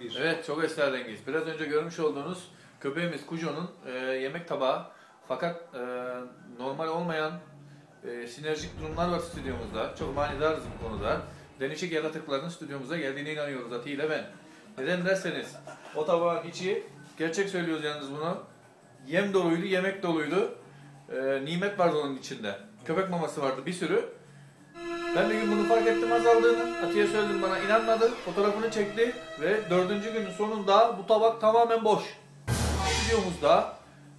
bir. Evet, çok esrarengiz. Biraz önce görmüş olduğunuz köpeğimiz Kujo'nun yemek tabağı. Fakat normal olmayan sinerjik durumlar var stüdyomuzda. Çok manidarız bu konuda. Denişik yaratıkların stüdyomuza geldiğine inanıyoruz Ati ile ben. Neden derseniz o tabağın içi, gerçek söylüyoruz yalnız bunu, yem doluydu, yemek doluydu. Nimet vardı onun içinde. Köpek maması vardı bir sürü. Ben bir gün bunu fark ettim azaldığını. Atiye söyledim, bana inanmadı. Fotoğrafını çekti ve 4. günün sonunda bu tabak tamamen boş. Stüdyomuzda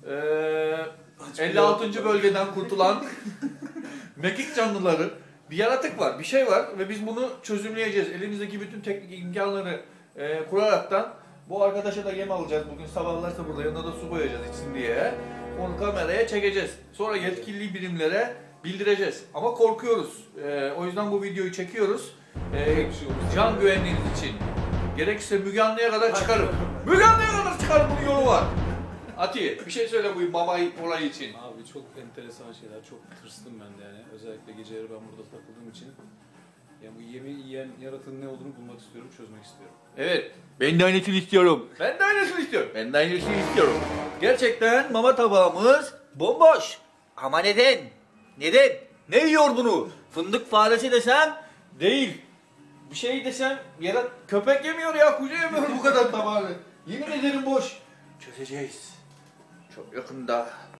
56. bölgeden kurtulan mekik canlıları, bir yaratık var, bir şey var ve biz bunu çözümleyeceğiz. Elimizdeki bütün teknik imkanları kuraraktan bu arkadaşa da yem alacağız. Bugün sabahlarsa burada yanına da su koyacağız içsin diye. Onu kameraya çekeceğiz. Sonra yetkili birimlere bildireceğiz. Ama korkuyoruz. O yüzden bu videoyu çekiyoruz. Can güvenliğiniz için. Gerekirse Müge Anlı'ya kadar çıkarım. Müge Anlı'ya kadar çıkarım, bunun yolu var. Ati, bir şey söyle bu mama olayı için. Abi çok enteresan şeyler, çok tırstım ben de yani. Özellikle geceleri ben burada takıldığım için. Yani bu yemi yiyen yaratığın ne olduğunu bulmak istiyorum, çözmek istiyorum. Evet, ben de aynısını istiyorum. Ben de aynısını istiyorum. Ben de aynısını istiyorum. Gerçekten mama tabağımız bomboş. Ama neden? Neden? Ne yiyor bunu? Fındık faresi desem değil. Bir şey desem köpek yemiyor ya, kuzu yemiyor bu kadar tabağı. Yemin ederim boş. Çözeceğiz. Çok yakında.